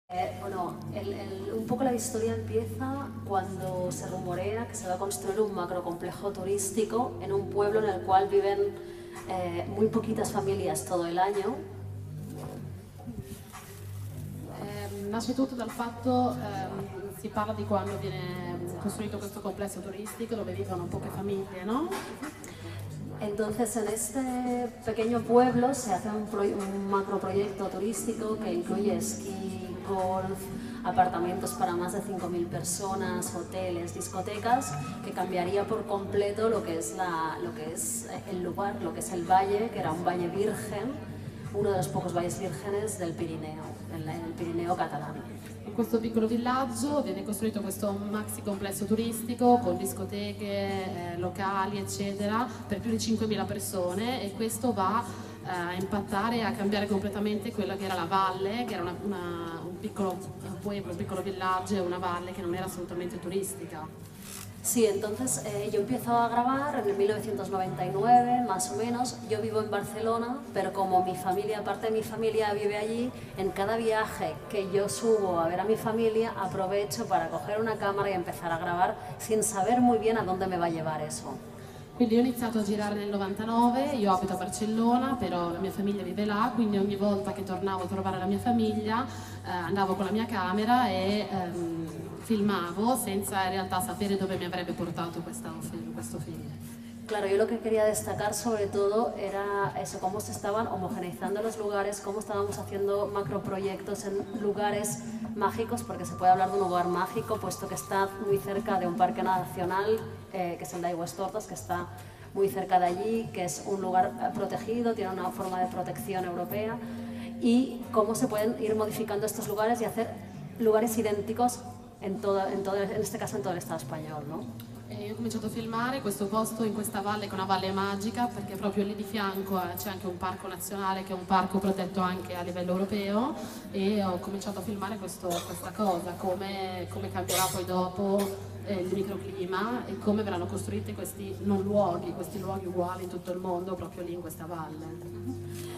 Un poco la historia empieza cuando se rumorea que se va a construir un macrocomplejo turístico en un pueblo en el cual viven muy poquitas familias todo el año. Nasce tutto dal fatto, si parla di quando viene costruito questo complesso turistico dove vivono poche famiglie, no? Entonces en este pequeño pueblo se hace un macroproyecto turístico que incluye esquí, golf, apartamentos para más de 5.000 personas, hoteles, discotecas, que cambiaría por completo lo que es el lugar, lo que es el valle, que era un valle virgen, uno de los pocos valles vírgenes del Pirineo, en el Pirineo catalán. In questo piccolo villaggio viene costruito questo maxi complesso turistico con discoteche, locali eccetera per più di 5.000 persone, e questo va a impattare e a cambiare completamente quella che era la valle, che era un piccolo pueblo, un piccolo villaggio, una valle che non era assolutamente turistica. Sí, entonces yo empiezo a grabar en el 1999, más o menos. Yo vivo en Barcelona, pero como mi familia, parte de mi familia vive allí, en cada viaje que yo subo a ver a mi familia, aprovecho para coger una cámara y empezar a grabar sin saber muy bien a dónde me va a llevar eso. Quindi ho iniziato a girare nel 99, io abito a Barcellona, però la mia famiglia vive là, quindi ogni volta che tornavo a trovare la mia famiglia andavo con la mia camera e filmavo senza in realtà sapere dove mi avrebbe portato questo film. Claro, yo lo que quería destacar sobre todo era eso, cómo se estaban homogeneizando los lugares, cómo estábamos haciendo macroproyectos en lugares mágicos, porque se puede hablar de un lugar mágico, puesto que está muy cerca de un parque nacional, que es el de Aigüestortes, que está muy cerca de allí, que es un lugar protegido, tiene una forma de protección europea, y cómo se pueden ir modificando estos lugares y hacer lugares idénticos en este caso en todo el Estado español, ¿no? E io ho cominciato a filmare questo posto in questa valle, che è una valle magica, perché proprio lì di fianco c'è anche un parco nazionale che è un parco protetto anche a livello europeo, e ho cominciato a filmare questa cosa, come cambierà poi dopo il microclima e come verranno costruiti questi luoghi uguali in tutto il mondo, proprio lì in questa valle.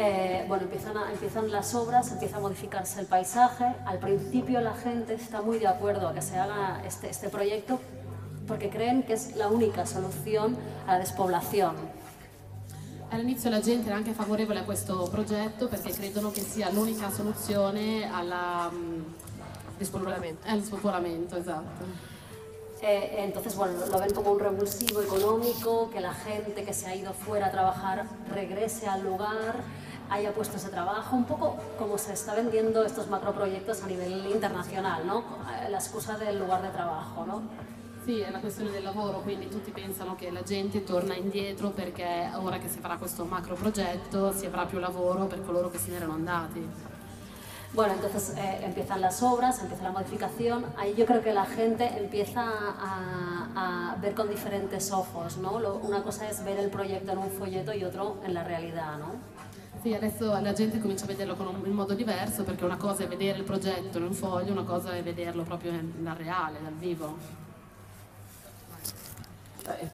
Empiezan las obras, empieza a modificarse el paisaje. Al principio la gente está muy de acuerdo a que se haga este proyecto porque creen que es la única solución a la despoblación. All'inizio la gente era anche favorevole a questo progetto perché credono che sia l'unica soluzione al spopolamento, esatto. Entonces, lo ven como un revulsivo económico, que la gente que se ha ido fuera a trabajar regrese al lugar, haya puestos de trabajo, un poco como se está vendiendo estos macroproyectos a nivel internacional, ¿no? La excusa del lugar de trabajo, ¿no? Sì, è la questione del lavoro, quindi tutti pensano che la gente torna indietro perché ora che si farà questo macro progetto si avrà più lavoro per coloro che se ne erano andati. Bueno, entonces empiezan las obras, empieza la modificación. Ahí yo creo que la gente empieza a ver con diferentes ojos, ¿no? Una cosa es ver el proyecto en un folleto y otro en la realidad, ¿no? Sì, adesso la gente comincia a vederlo in modo diverso, perché una cosa è vedere il progetto in un foglio, una cosa è vederlo proprio nel reale, dal vivo.